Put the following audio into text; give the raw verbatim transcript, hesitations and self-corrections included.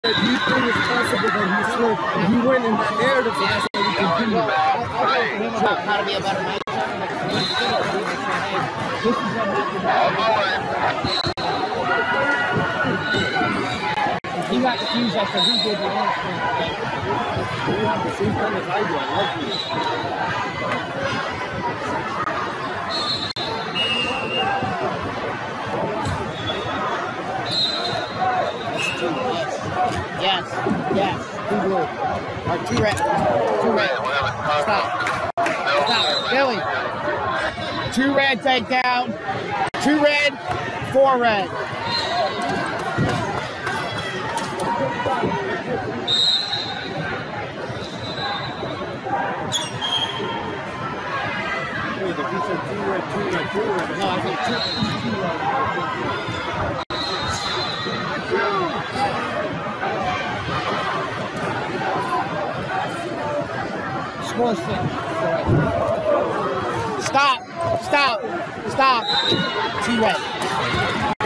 that you think it's possible that he slipped. You went in that narrative, so that's why we continue. Well, I'll talk to him about how to be a better match. This is what happened. He got confused after he did the last thing. You have the same kind of idea. I love you. Yes, yes. Two blue. Or two red. Two red. Stop. Stop. Billy. Two red takedown. Two red. Four red. Wait, if you said two red, two red, two red. No, I said two, two red. Score six. Stop. Stop. Stop. Two red.